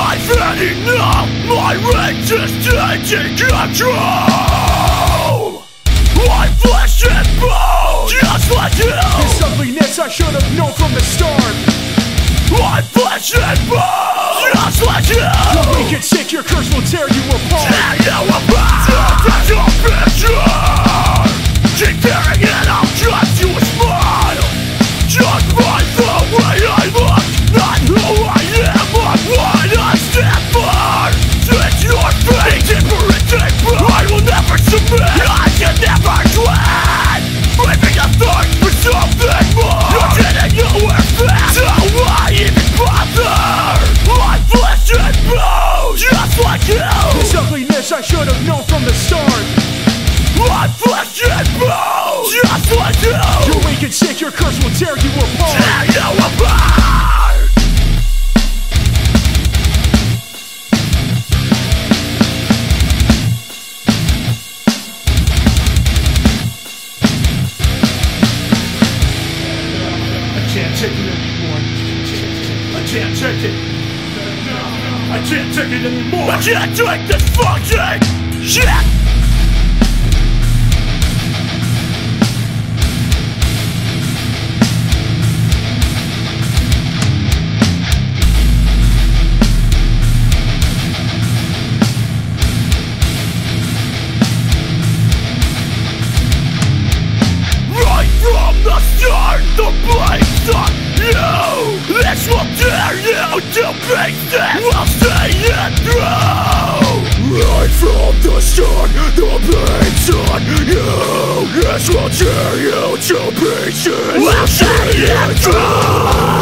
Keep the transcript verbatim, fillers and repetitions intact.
I've had enough, my rage is taking control. I'm flesh and bone, just like you. This ugliness I should have known from the start. I'm flesh and bone, just like you. You're weak and sick, your curse will tear you apart. Tear you apart, that's your picture. Keep tearing it, I'll trust you a smile. Just by the way I look, not who I am, but what I stand for. It's your fate, deeper and deeper. I will never submit, I can never quit. Breaking the thirst for something more. You're getting nowhere fast, so why even bother? I'm flesh and bone, just like you. This ugliness I should have known from the start. I'm flesh and bone, just like you. You're weak and sick, your curse will tear you apart. Tear you apart. I can't take it anymore. I can't take it. I can't take it anymore. I can't take this fucking shit. From the start, the blame's on you. This will tear you to pieces. We'll see it through. Right from the start, the blame's on you. This will tear you to pieces. We'll see it through.